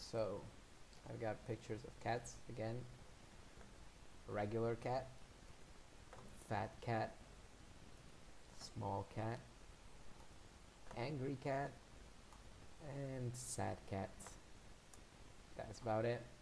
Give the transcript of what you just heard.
So I've got pictures of cats again. Regular cat, fat cat, small cat, angry cat, and sad cat. That's about it.